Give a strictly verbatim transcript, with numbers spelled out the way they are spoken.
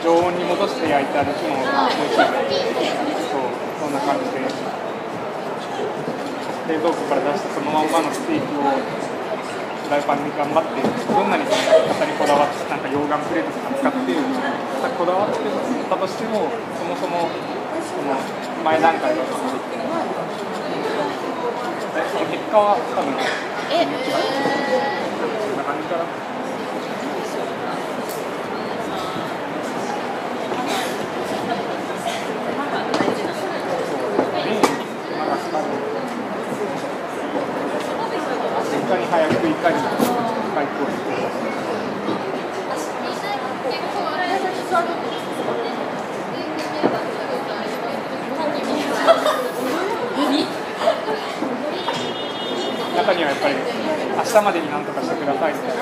常温に戻して焼いてあるものが美味しいので、そうそんな感じで冷蔵庫から出したそのまんまのステーキをフライパンに頑張ってどんなにその焼き方にこだわってなんか溶岩プレートとか使ってこだわってたとしてもそもそもその前段階のその結果は多分えこんな感じかな。いかに早くいかに回復をしてください。中にはやっぱり明日までになんとかしてくださいみたいな